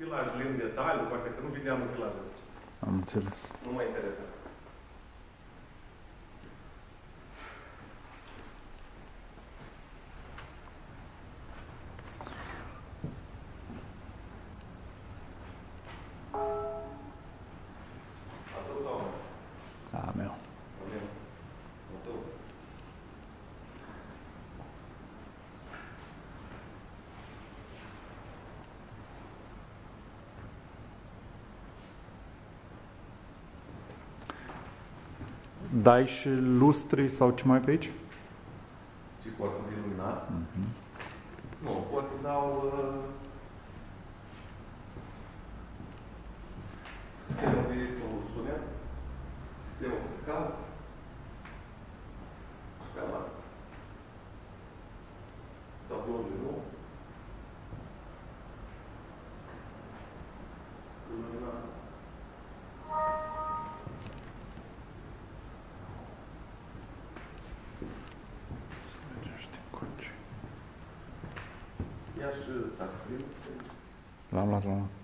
utilaj, limn detaliu, cu astea, că nu vedeam utilajul. Am înțeles. Nu mă interesa. A meu. Dai și lustri sau ce mai pe aici? Și corpul de luminat? Nu, pot să dau sistemul de sunet, sistemul fiscal și pe ala. Tabloul de nou. Luminat. Ia și touchscreen. L-am luat.